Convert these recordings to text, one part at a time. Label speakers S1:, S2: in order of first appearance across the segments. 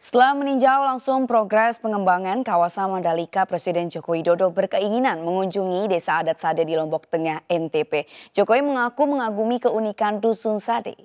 S1: Setelah meninjau langsung progres pengembangan kawasan Mandalika, Presiden Joko Widodo berkeinginan mengunjungi desa adat Sade di Lombok Tengah, NTB. Jokowi mengaku mengagumi keunikan Dusun Sade.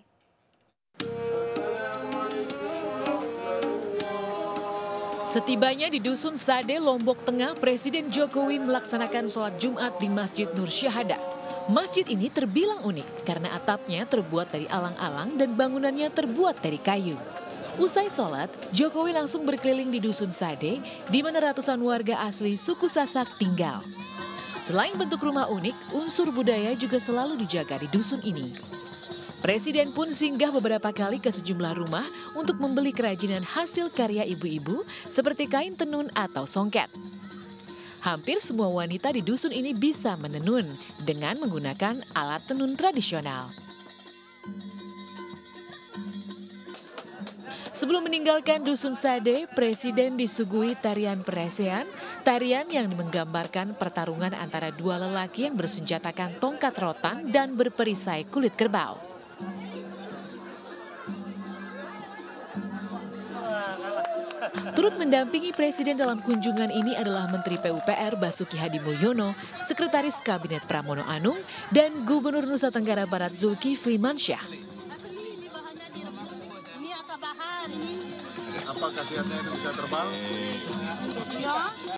S2: Setibanya di Dusun Sade, Lombok Tengah, Presiden Jokowi melaksanakan sholat Jumat di Masjid Nur Syahada. Masjid ini terbilang unik karena atapnya terbuat dari alang-alang dan bangunannya terbuat dari kayu. Usai sholat, Jokowi langsung berkeliling di Dusun Sade, di mana ratusan warga asli suku Sasak tinggal. Selain bentuk rumah unik, unsur budaya juga selalu dijaga di dusun ini. Presiden pun singgah beberapa kali ke sejumlah rumah untuk membeli kerajinan hasil karya ibu-ibu seperti kain tenun atau songket. Hampir semua wanita di dusun ini bisa menenun dengan menggunakan alat tenun tradisional. Sebelum meninggalkan Dusun Sade, Presiden disuguhi tarian peresean, tarian yang menggambarkan pertarungan antara dua lelaki yang bersenjatakan tongkat rotan dan berperisai kulit kerbau. Turut mendampingi Presiden dalam kunjungan ini adalah Menteri PUPR Basuki Hadi Mulyono, Sekretaris Kabinet Pramono Anung, dan Gubernur Nusa Tenggara Barat Zulkifli Mansyah.
S3: Apa khasiatnya itu bisa terbang? Ya.